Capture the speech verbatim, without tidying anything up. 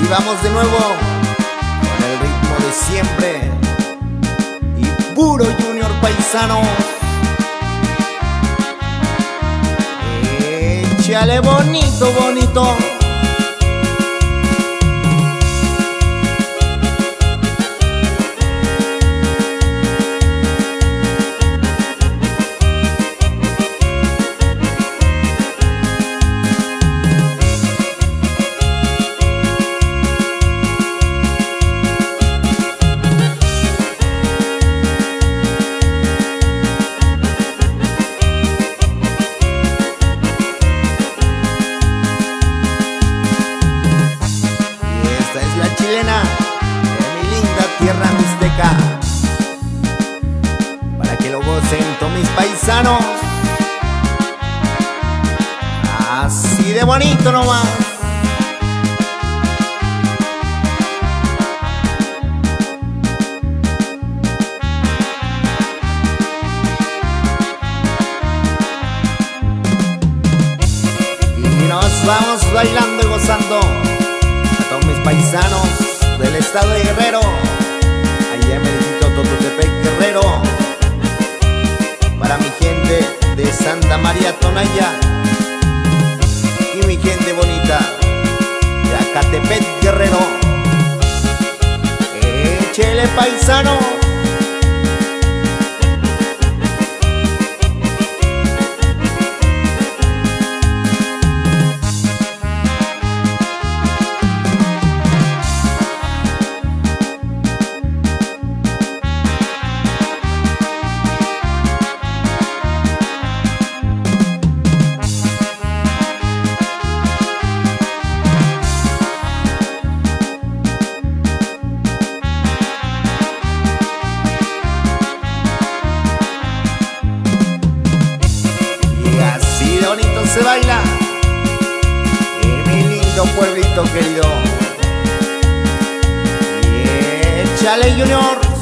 Y vamos de nuevo con el ritmo de siempre y puro Junior paisano. Échale bonito, bonito. Chilena de mi linda tierra mixteca, para que lo gocen todos mis paisanos, así de bonito nomás. Y nos vamos bailando y gozando mis paisanos del estado de Guerrero, allá en Benedito Tototepec, Guerrero, para mi gente de Santa María Tonaya y mi gente bonita de Acatepec, Guerrero. Échele paisano. Bonito se baila en mi lindo pueblito querido. Y échale Junior.